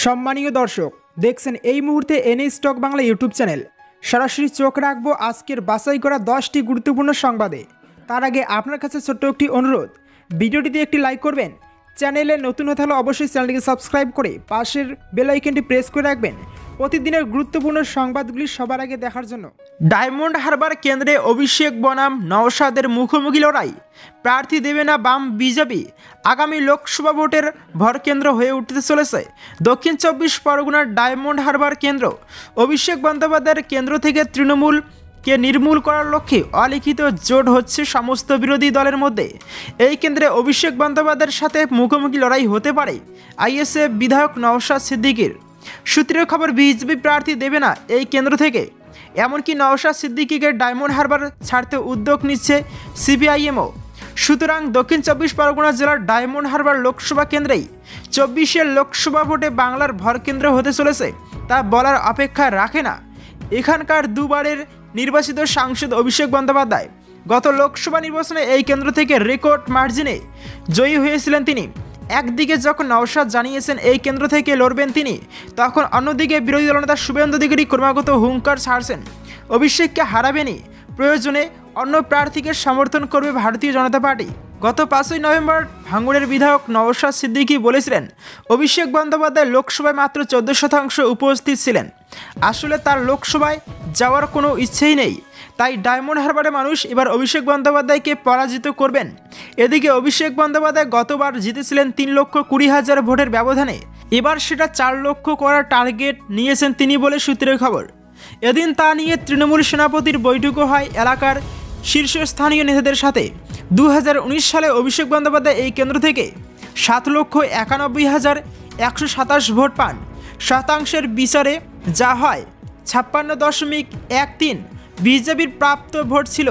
সম্মানীয় দর্শক, দেখছেন এই মুহূর্তে NA stock Bangla YouTube channel. সরাসরি চোখ রাখবো আজকের বাছাই করা 10টি গুরুত্বপূর্ণ সংবাদে। তার আগে আপনার কাছে ছোট্ট একটি অনুরোধ, ভিডিওটিতে একটি লাইক করবেন। চ্যানেলে নতুন হতে হলে অবশ্যই চ্যানেলটিকে সাবস্ক্রাইব করে পাশের বেল আইকনটি প্রেস করে রাখবেন প্রতিদিনের গুরুত্বপূর্ণ সংবাদগুলি সবার আগে দেখার জন্য। ডায়মন্ড হারবার কেন্দ্রে অভিষেক বনাম নওশাদের মুখোমুখি লড়াই, প্রার্থী দেবে না বাম বিজেপি। আগামী লোকসভা ভোটের ভরকেন্দ্র হয়ে উঠতে চলেছে দক্ষিণ 24 পরগনার ডায়মন্ড হারবার কেন্দ্র। অভিষেক বন্দ্যোপাধ্যায়ের কেন্দ্র থেকে তৃণমূলকে নির্মূল করার লক্ষ্যে অলিখিত জোট হচ্ছে সমস্ত বিরোধী দলের মধ্যে। এই কেন্দ্রে অভিষেক বন্দ্যোপাধ্যায়ের সাথে মুখোমুখি লড়াই হতে পারে আইএসএফ বিধায়ক নওশাদ সিদ্দিকীর। সূত্রের খবর, বিজেপি প্রার্থী দেবে না এই কেন্দ্র থেকে। এমনকি নওশাদ সিদ্দিকীকে ডায়মন্ড হারবার ছাড়তে উদ্যোগ নিচ্ছে সিপিআইএমও। সুতরাং দক্ষিণ 24 পরগনা জেলার ডায়মন্ড হারবার লোকসভা কেন্দ্রেই 24-এর লোকসভা ভোটে বাংলার ভরকেন্দ্র হতে চলেছে তা বলার অপেক্ষা রাখে না এখানকার দুবারের নির্বাচিত সাংসদ অভিষেক বন্দ্যোপাধ্যায়। গত লোকসভা নির্বাচনে এই কেন্দ্র থেকে রেকর্ড মার্জিনে জয়ী হয়েছিলেন তিনি। একদিকে যখন নওশাদ জানিয়েছেন এই কেন্দ্র থেকে লড়বেন তিনি, তখন অন্যদিকে বিরোধী দলনেতা শুভেন্দু অধিকারী ক্রমাগত হুঙ্কার ছাড়ছেন অভিষেককে হারাবেনই, প্রয়োজনে অন্য প্রার্থীকে সমর্থন করবে ভারতীয় জনতা পার্টি। গত 5ই নভেম্বর ভাঙড়ের বিধায়ক নওশাদ সিদ্দিকী বলেছিলেন অভিষেক বন্দ্যোপাধ্যায় লোকসভায় মাত্র 14% উপস্থিত ছিলেন। আসলে তার লোকসভায় যাওয়ার কোনো ইচ্ছেই নেই। তাই ডায়মন্ড হারবারের মানুষ এবার অভিষেক বন্দ্যোপাধ্যায়কে পরাজিত করবেন। এদিকে অভিষেক বন্দ্যোপাধ্যায় গতবার জিতেছিলেন 3,20,000 ভোটের ব্যবধানে। এবার সেটা 4 লক্ষ করার টার্গেট নিয়েছেন তিনি বলে সূত্রের খবর। এদিন তা নিয়ে তৃণমূল সেনাপতির বৈঠকও হয় এলাকার শীর্ষস্থানীয় নেতাদের সাথে। 2019 সালে অভিষেক বন্দ্যোপাধ্যায় এই কেন্দ্র থেকে 7,91,127 ভোট পান। শতাংশের বিচারে যা হয় 56.13। বিজেপির প্রাপ্ত ভোট ছিল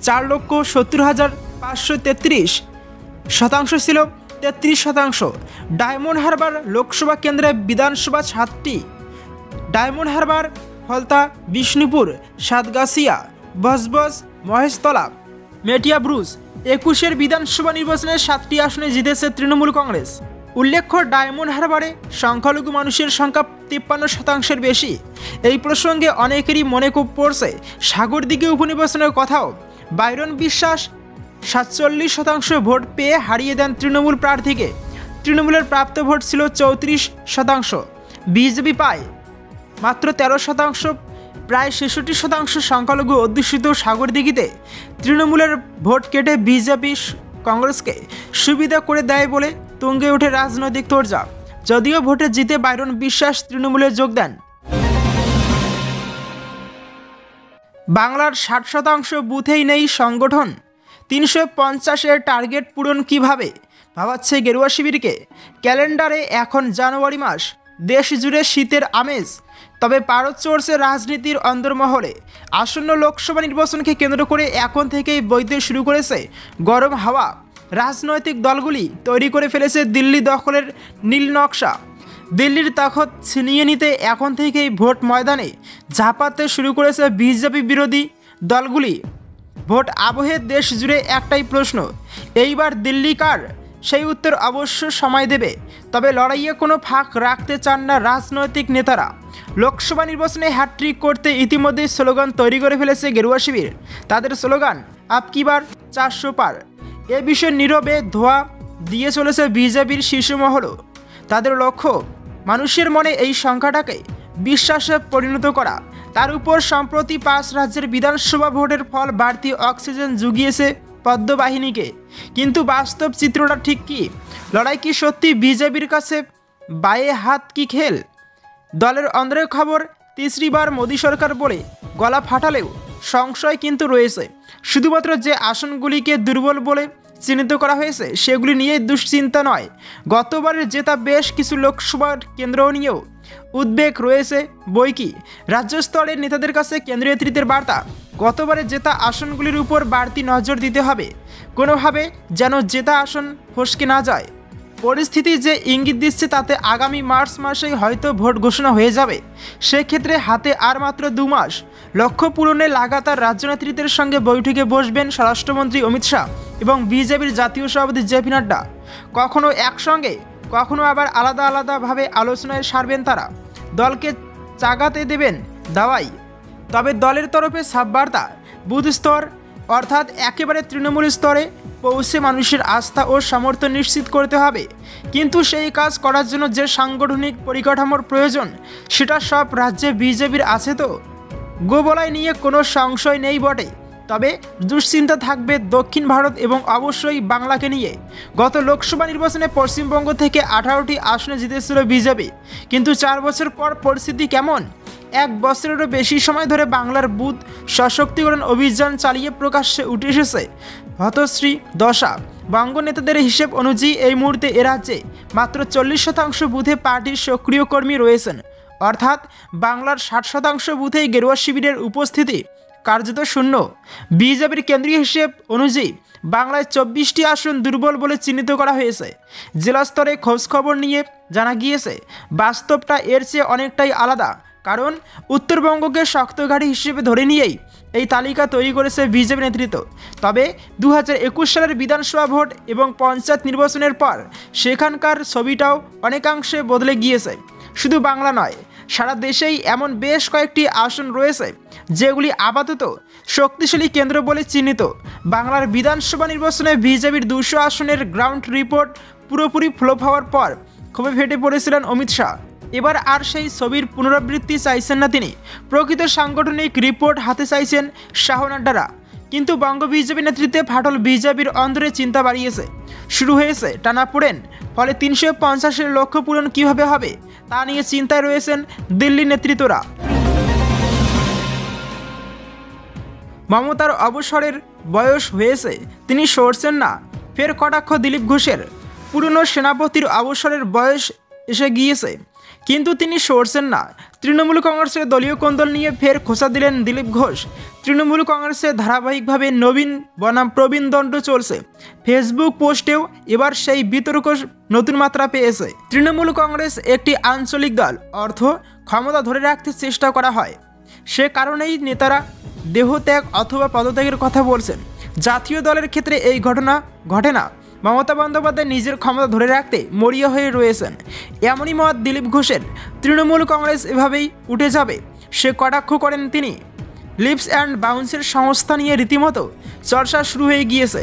4,70,533, শতাংশ ছিল 33%। ডায়মন্ড হারবার লোকসভা কেন্দ্রে বিধানসভা 7টি, ডায়মন্ড হারবার, ফলতা, বিষ্ণুপুর, সাতগাছিয়া, বজবজ, মহেশতলা, মেটিয়া ব্রুজ। 21-এর বিধানসভা নির্বাচনে 7টি আসনে জিতেছে তৃণমূল কংগ্রেস। উল্লেখ্য, ডায়মন্ড হারবারে সংখ্যালঘু মানুষের সংখ্যা 53%-এর বেশি। এই প্রসঙ্গে অনেকেরই মনে পড়ছে সাগরদিঘি উপনির্বাচনের কথাও। বাইরন বিশ্বাস 47% ভোট পেয়ে হারিয়ে দেন তৃণমূল প্রার্থীকে। তৃণমূলের প্রাপ্ত ভোট ছিল 34%, বিজেপি পায় মাত্র 13%। প্রায় 66% সংখ্যালঘু অধ্যুষিত সাগরদিঘিতে তৃণমূলের ভোট কেটে বিজেপি কংগ্রেসকে সুবিধা করে দেয় বলে তুঙ্গে ওঠে রাজনৈতিক তোড়জোড়। যদিও ভোটে জিতে বাইরন বিশ্বাস তৃণমূলে যোগ দেন। বাংলার 60% বুথেই নেই সংগঠন। 350-এর টার্গেট পূরণ কিভাবে ভাবাচ্ছে গেরুয়া শিবিরকে। ক্যালেন্ডারে এখন জানুয়ারি মাস, দেশ জুড়ে শীতের আমেজ। তবে পারদ চড়ছে রাজনীতির অন্দরমহলে। আসন্ন লোকসভা নির্বাচনকে কেন্দ্র করে এখন থেকেই বইতে শুরু করেছে গরম হাওয়া। রাজনৈতিক দলগুলি তৈরি করে ফেলেছে দিল্লি দখলের নীল নকশা। দিল্লির তাকত ছিনিয়ে নিতে এখন থেকেই ভোট ময়দানে ঝাঁপাতে শুরু করেছে বিজেপি বিরোধী দলগুলি। ভোট আবহে দেশ জুড়ে একটাই প্রশ্ন, এইবার দিল্লি কার? সেই উত্তর অবশ্য সময় দেবে। তবে লড়াইয়ে কোনো ফাঁক রাখতে চান না রাজনৈতিক নেতারা। লোকসভা নির্বাচনে হ্যাট্রিক করতে ইতিমধ্যেই স্লোগান তৈরি করে ফেলেছে গেরুয়া শিবির। তাদের স্লোগান আপ কি বার 400 পার। এ বিষয়ে নীরবে ধোয়া দিয়ে চলেছে বিজেপির শীর্ষমহলও। তাদের লক্ষ্য মানুষের মনে এই সংখ্যাটাকে বিশ্বাসে পরিণত করা। তার উপর সম্প্রতি 5 রাজ্যের বিধানসভা ভোটের ফল বাড়তি অক্সিজেন জুগিয়েছে পদ্ম বাহিনীকে। কিন্তু বাস্তব চিত্রটা ঠিক কি? লড়াই কি সত্যি বিজেপির কাছে বায়ে হাত কি খেল? দলের অন্দরের খবর, 3রি বার মোদী সরকার বলে গলা ফাটালেও সংশয় কিন্তু রয়েছে। শুধুমাত্র যে আসনগুলিকে দুর্বল বলে চিহ্নিত করা হয়েছে সেগুলি নিয়ে দুশ্চিন্তা নয়, গতবারের জেতা বেশ কিছু লোকসভা কেন্দ্র নিয়েও উদ্বেগ রয়েছে। বই কি রাজ্য স্তরের নেতাদের কাছে কেন্দ্রীয় নেতৃত্বের বার্তা, গতবারে জেতা আসনগুলির উপর বাড়তি নজর দিতে হবে, কোনোভাবে যেন জেতা আসন ফসকে না যায়। পরিস্থিতি যে ইঙ্গিত দিচ্ছে তাতে আগামী মার্চ মাসেই হয়তো ভোট ঘোষণা হয়ে যাবে। সেক্ষেত্রে হাতে আর মাত্র 2 মাস। লক্ষ্য পূরণে লাগাতার রাজ্য নেতৃত্বের সঙ্গে বৈঠকে বসবেন স্বরাষ্ট্রমন্ত্রী অমিত শাহ এবং বিজেপির জাতীয় সভাপতি জেপি নাড্ডা। কখনো একসঙ্গে কখনো আবার আলাদা আলাদাভাবে আলোচনায় সারবেন তারা, দলকে চাগাতে দেবেন দাওয়াই। তবে দলের তরফে সাববার্তা বুথ স্তর অর্থাৎ একেবারে তৃণমূল স্তরে পৌঁছে মানুষের আস্থা ও সমর্থন নিশ্চিত করতে হবে। কিন্তু সেই কাজ করার জন্য যে সাংগঠনিক পরিকাঠামোর প্রয়োজন সেটা সব রাজ্যে বিজেপির আছে তো? গোবলাই নিয়ে কোনো সংশয় নেই বটে, তবে দুশ্চিন্তা থাকবে দক্ষিণ ভারত এবং অবশ্যই বাংলাকে নিয়ে। গত লোকসভা নির্বাচনে পশ্চিমবঙ্গ থেকে 18টি আসনে জিতেছিল বিজেপি, কিন্তু 4 বছর পর পরিস্থিতি কেমন? 1 বছরেরও বেশি সময় ধরে বাংলার বুথ সশক্তিকরণ অভিযান চালিয়ে প্রকাশ্যে উঠে এসেছে হতশ্রী দশা। বঙ্গ নেতাদের হিসেব অনুযায়ী এই মুহূর্তে এ রাজ্যে মাত্র 40% বুথে পার্টির সক্রিয় কর্মী রয়েছেন, অর্থাৎ বাংলার 60% বুথেই গেরুয়া শিবিরের উপস্থিতি কার্যত শূন্য। বিজেপির কেন্দ্রীয় হিসেব অনুযায়ী বাংলায় 24টি আসন দুর্বল বলে চিহ্নিত করা হয়েছে। জেলা স্তরে খোঁজখবর নিয়ে জানা গিয়েছে বাস্তবটা এর চেয়ে অনেকটাই আলাদা, কারণ উত্তরবঙ্গকে শক্ত ঘাঁটি হিসেবে ধরে নিয়েই এই তালিকা তৈরি করেছে বিজেপি নেতৃত্ব। তবে 2021 সালের বিধানসভা ভোট এবং পঞ্চায়েত নির্বাচনের পর সেখানকার ছবিটাও অনেকাংশে বদলে গিয়েছে। শুধু বাংলা নয়, সারা দেশেই এমন বেশ কয়েকটি আসন রয়েছে যেগুলি আপাতত শক্তিশালী কেন্দ্র বলে চিহ্নিত। বাংলার বিধানসভা নির্বাচনে বিজেপির 200 আসনের গ্রাউন্ড রিপোর্ট পুরোপুরি ফ্লপ হওয়ার পর ক্ষোভে ফেটে পড়েছিলেন অমিত শাহ। এবার আর সেই ছবির পুনরাবৃত্তি চাইছেন না তিনি, প্রকৃত সাংগঠনিক রিপোর্ট হাতে চাইছেন শাহ নাড্ডারা। কিন্তু বঙ্গ বিজেপি নেতৃত্বে ফাটল বিজেপির অন্তরে চিন্তা বাড়িয়েছে। শুরু হয়েছে টানাপোড়েন, ফলে 350-এর লক্ষ্য পূরণ কীভাবে হবে তা নিয়ে চিন্তায় রয়েছেন দিল্লি নেতৃত্বরা। মমতার অবসরের বয়স হয়েছে, তিনি সরছেন না, ফের কটাক্ষ দিলীপ ঘোষের। পুরনো সেনাপতির অবসরের বয়স এসে গিয়েছে, কিন্তু তিনি সরছেন না। তৃণমূল কংগ্রেসের দলীয় কোন্দল নিয়ে ফের খোঁচা দিলেন দিলীপ ঘোষ। তৃণমূল কংগ্রেসে ধারাবাহিকভাবে নবীন বনাম প্রবীণ দণ্ড চলছে। ফেসবুক পোস্টেও এবার সেই বিতর্ক নতুন মাত্রা পেয়েছে। তৃণমূল কংগ্রেস একটি আঞ্চলিক দল, অর্থ ক্ষমতা ধরে রাখতে চেষ্টা করা হয়, সে কারণেই নেতারা দেহত্যাগ অথবা পদত্যাগের কথা বলছেন। জাতীয় দলের ক্ষেত্রে এই ঘটনা ঘটে না। মমতা বন্দ্যোপাধ্যায় নিজের ক্ষমতা ধরে রাখতে মরিয়া হয়ে রয়েছেন, এমনই মত দিলীপ ঘোষের। তৃণমূল কংগ্রেস এভাবেই উঠে যাবে সে কটাক্ষ করেন তিনি। লিপস অ্যান্ড বাউন্সের সংস্থা নিয়ে রীতিমতো চর্চা শুরু হয়ে গিয়েছে।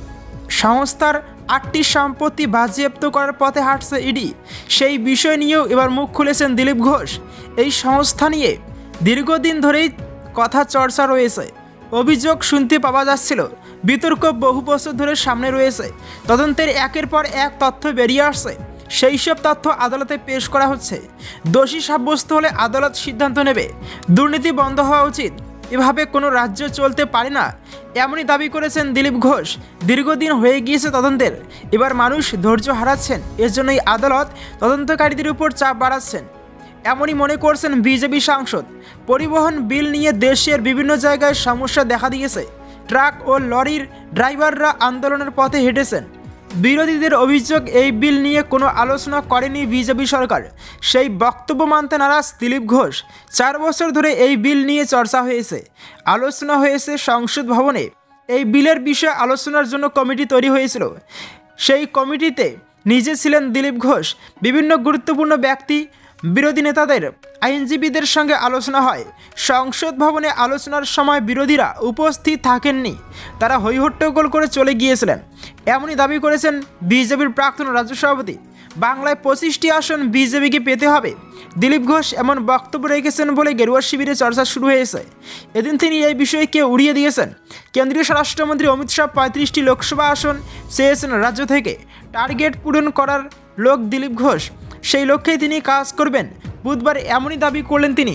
সংস্থার 8টি সম্পত্তি বাজেয়াপ্ত করার পথে হাঁটছে ইডি, সেই বিষয় নিয়েও এবার মুখ খুলেছেন দিলীপ ঘোষ। এই সংস্থা নিয়ে দীর্ঘদিন ধরেই কথা চর্চা রয়েছে, অভিযোগ শুনতে পাওয়া যাচ্ছিল, বিতর্ক বহু বছর ধরে সামনে রয়েছে। তদন্তের একের পর এক তথ্য বেরিয়ে আসছে, সেই সব তথ্য আদালতে পেশ করা হচ্ছে। দোষী সাব্যস্ত হলে আদালত সিদ্ধান্ত নেবে। দুর্নীতি বন্ধ হওয়া উচিত, এভাবে কোনো রাজ্য চলতে পারে না, এমনই দাবি করেছেন দিলীপ ঘোষ। দীর্ঘদিন হয়ে গিয়েছে তদন্তের, এবার মানুষ ধৈর্য হারাচ্ছেন, এর জন্যই আদালত তদন্তকারীদের উপর চাপ বাড়াচ্ছেন, এমনই মনে করছেন বিজেপি সাংসদ। পরিবহন বিল নিয়ে দেশের বিভিন্ন জায়গায় সমস্যা দেখা দিয়েছে। ট্রাক ও লরির ড্রাইভাররা আন্দোলনের পথে হেঁটেছেন। বিরোধীদের অভিযোগ এই বিল নিয়ে কোনো আলোচনা করেনি বিজেপি সরকার। সেই বক্তব্য মানতে নারাজ দিলীপ ঘোষ। 4 বছর ধরে এই বিল নিয়ে চর্চা হয়েছে, আলোচনা হয়েছে সংসদ ভবনে। এই বিলের বিষয়ে আলোচনার জন্য কমিটি তৈরি হয়েছিল, সেই কমিটিতে নিজে ছিলেন দিলীপ ঘোষ। বিভিন্ন গুরুত্বপূর্ণ ব্যক্তি, বিরোধী নেতাদের, আইনজীবীদের সঙ্গে আলোচনা হয়। সংসদ ভবনে আলোচনার সময় বিরোধীরা উপস্থিত থাকেননি, তারা হইহট্টগোল করে চলে গিয়েছিলেন, এমনই দাবি করেছেন বিজেপির প্রাক্তন রাজ্য সভাপতি। বাংলায় 25টি আসন বিজেপিকে পেতে হবে, দিলীপ ঘোষ এমন বক্তব্য রেখেছেন বলে গেরুয়া শিবিরে চর্চা শুরু হয়েছে। এদিন তিনি এই বিষয়কে উড়িয়ে দিয়েছেন। কেন্দ্রীয় স্বরাষ্ট্রমন্ত্রী অমিত শাহ 35টি লোকসভা আসন চেয়েছেন রাজ্য থেকে, টার্গেট পূরণ করার লোক দিলীপ ঘোষ, সেই লক্ষ্যেই তিনি কাজ করবেন, বুধবার এমনই দাবি করলেন তিনি।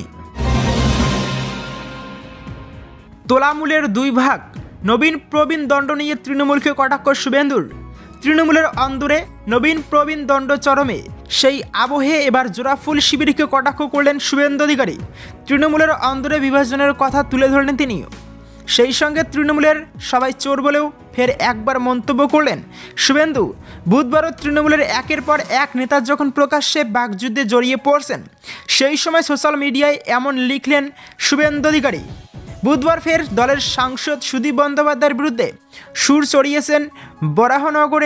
তোলামূলের 2 ভাগ, নবীন প্রবীণ দণ্ড নিয়ে তৃণমূলকে কটাক্ষ শুভেন্দুর। তৃণমূলের অন্দরে নবীন প্রবীণ দণ্ড চরমে, সেই আবহে এবার জোড়াফুল শিবিরকে কটাক্ষ করলেন শুভেন্দু অধিকারী। তৃণমূলের অন্দরে বিভাজনের কথা তুলে ধরলেন তিনি। সেই সঙ্গে তৃণমূলের সবাই চোর বলেও ফের একবার মন্তব্য করলেন শুভেন্দু। বুধবারও তৃণমূলের একের পর এক নেতা যখন প্রকাশ্যে বাকযুদ্ধে জড়িয়ে পড়ছেন, সেই সময় সোশ্যাল মিডিয়ায় এমন লিখলেন শুভেন্দু অধিকারী। বুধবার ফের দলের সাংসদ সুদীপ বন্দ্যোপাধ্যায়ের বিরুদ্ধে সুর চড়িয়েছেন বরাহনগরের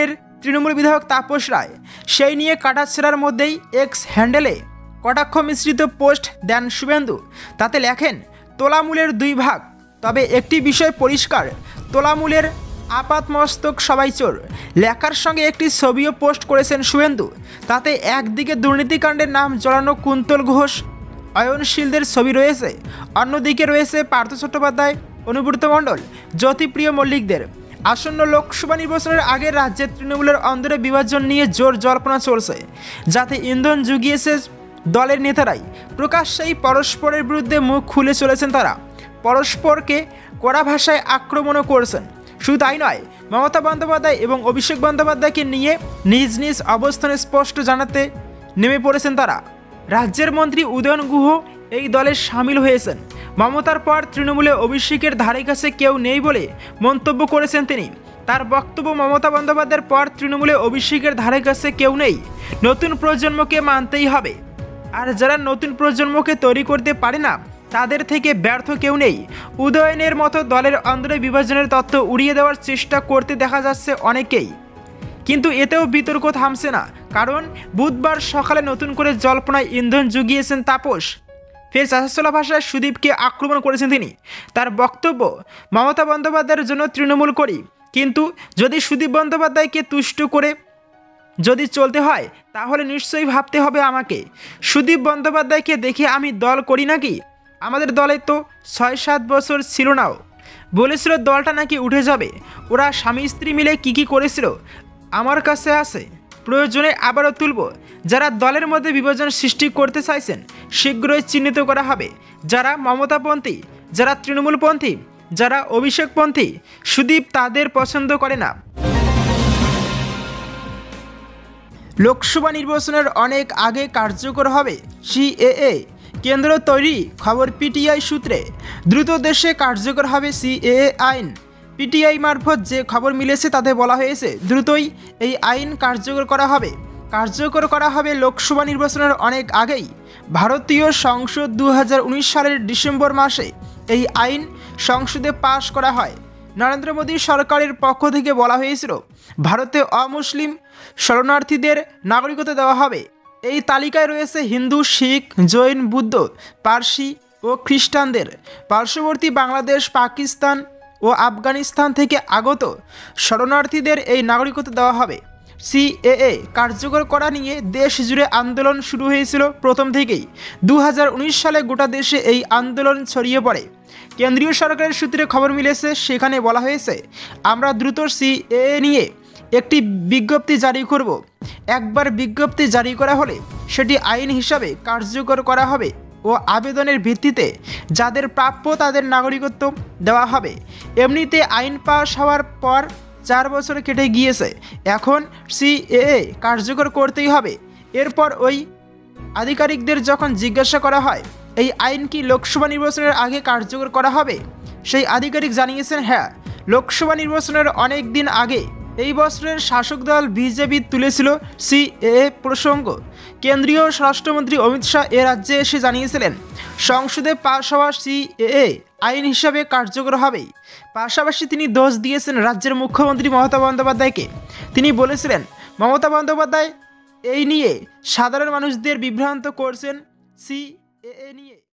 তৃণমূল বিধায়ক তাপস রায় সেই নিয়ে কাটাছেড়ার মধ্যেই এক্স হ্যান্ডেলে কটাক্ষ মিশ্রিত পোস্ট দেন শুভেন্দু। তাতে লেখেন, তোলামূলের 2 ভাগ, তবে একটি বিষয় পরিষ্কার, তোলামূলের আপাতমস্তক সবাই চোর। লেখার সঙ্গে একটি ছবিও পোস্ট করেছেন শুভেন্দু। তাতে একদিকে দুর্নীতিকাণ্ডের নাম জড়ানো কুন্তল ঘোষ, অয়নশীলদের ছবি রয়েছে, অন্যদিকে রয়েছে পার্থ চট্টোপাধ্যায়, অনুব্রত মণ্ডল, জ্যোতিপ্রিয় মল্লিকদের। আসন্ন লোকসভা নির্বাচনের আগে রাজ্যের তৃণমূলের অন্দরে বিভাজন নিয়ে জোর জল্পনা চলছে, যাতে ইন্ধন জুগিয়েছে দলের নেতারাই। প্রকাশ্যেই পরস্পরের বিরুদ্ধে মুখ খুলে চলেছেন তারা, পরস্পরকে কড়া ভাষায় আক্রমণও করছেন। শুধু তাই নয়, মমতা বন্দ্যোপাধ্যায় এবং অভিষেক বন্দ্যোপাধ্যায়কে নিয়ে নিজ নিজ অবস্থান স্পষ্ট জানাতে নেমে পড়েছেন তারা। রাজ্যের মন্ত্রী উদয়ন গুহ এই দলে সামিল হয়েছেন। মমতার পর তৃণমূলে অভিষেকের ধারে কাছে কেউ নেই বলে মন্তব্য করেছেন তিনি। তার বক্তব্য, মমতা বন্দ্যোপাধ্যায়ের পর তৃণমূলে অভিষেকের ধারে কাছে কেউ নেই, নতুন প্রজন্মকে মানতেই হবে। আর যারা নতুন প্রজন্মকে তৈরি করতে পারে না, তাদের থেকে ব্যর্থ কেউ নেই। উদয়নের মতো দলের অন্দরে বিভাজনের তত্ত্ব উড়িয়ে দেওয়ার চেষ্টা করতে দেখা যাচ্ছে অনেকেই, কিন্তু এতেও বিতর্ক থামছে না। কারণ বুধবার সকালে নতুন করে জল্পনায় ইন্ধন জুগিয়েছেন তাপস। ফের চাঁচাছোলা ভাষায় সুদীপকে আক্রমণ করেছেন তিনি। তার বক্তব্য, মমতা বন্দ্যোপাধ্যায়ের জন্য তৃণমূল করি, কিন্তু যদি সুদীপ বন্দ্যোপাধ্যায়কে তুষ্ট করে যদি চলতে হয়, তাহলে নিশ্চয়ই ভাবতে হবে আমাকে। সুদীপ বন্দ্যোপাধ্যায়কে দেখে আমি দল করি নাকি? আমাদের দলে তো 6-7 বছর ছিল নাও, বলেছিল দলটা নাকি উঠে যাবে। ওরা স্বামী স্ত্রী মিলে কী করেছিল আমার কাছে আছে, প্রয়োজনে আবারও তুলব। যারা দলের মধ্যে বিভাজন সৃষ্টি করতে চাইছেন, শীঘ্রই চিহ্নিত করা হবে। যারা মমতাপন্থী, যারা তৃণমূলপন্থী, যারা অভিষেকপন্থী, সুদীপ তাদের পছন্দ করে না। লোকসভা নির্বাচনের অনেক আগে কার্যকর হবে সিএএ, কেন্দ্র তৈরি, খবর পিটিআই সূত্রে। দ্রুত দেশে কার্যকর হবে সিএএ আইন। পিটিআই মারফত যে খবর মিলেছে তাতে বলা হয়েছে, দ্রুতই এই আইন কার্যকর করা হবে লোকসভা নির্বাচনের অনেক আগেই। ভারতীয় সংসদ 2019 সালের ডিসেম্বর মাসে এই আইন সংসদে পাশ করা হয়। নরেন্দ্র মোদী সরকারের পক্ষ থেকে বলা হয়েছিল, ভারতে অমুসলিম শরণার্থীদের নাগরিকত্ব দেওয়া হবে। এই তালিকায় রয়েছে হিন্দু, শিখ, জৈন, বুদ্ধ, পার্সি ও খ্রিস্টানদের। পার্শ্ববর্তী বাংলাদেশ, পাকিস্তান ও আফগানিস্তান থেকে আগত শরণার্থীদের এই নাগরিকত্ব দেওয়া হবে। সিএএ কার্যকর করা নিয়ে দেশ জুড়ে আন্দোলন শুরু হয়েছিল প্রথম থেকেই। 2019 সালে গোটা দেশে এই আন্দোলন ছড়িয়ে পড়ে। কেন্দ্রীয় সরকারের সূত্রে খবর মিলেছে, সেখানে বলা হয়েছে, আমরা দ্রুত সিএএ নিয়ে একটি বিজ্ঞপ্তি জারি করব। একবার বিজ্ঞপ্তি জারি করা হলে সেটি আইন হিসাবে কার্যকর করা হবে ও আবেদনের ভিত্তিতে যাদের প্রাপ্য তাদের নাগরিকত্ব দেওয়া হবে। এমনিতে আইন পাস হওয়ার পর 4 বছর কেটে গিয়েছে, এখন সিএএ কার্যকর করতেই হবে। এরপর ওই আধিকারিকদের যখন জিজ্ঞাসা করা হয়, এই আইন কি লোকসভা নির্বাচনের আগে কার্যকর করা হবে, সেই আধিকারিক জানিয়েছেন, হ্যাঁ, লোকসভা নির্বাচনের অনেক দিন আগে। এই বছরের শাসক দল বিজেপি তুলেছিল সিএএ প্রসঙ্গ। কেন্দ্রীয় স্বরাষ্ট্রমন্ত্রী অমিত শাহ এ রাজ্যে এসে জানিয়েছিলেন, সংসদে পাশ হওয়া সিএএ আইন হিসাবে কার্যকর হবেই। পাশাপাশি তিনি দোষ দিয়েছেন রাজ্যের মুখ্যমন্ত্রী মমতা বন্দ্যোপাধ্যায়কে। তিনি বলেছিলেন, মমতা বন্দ্যোপাধ্যায় এই নিয়ে সাধারণ মানুষদের বিভ্রান্ত করছেন সিএএ নিয়ে।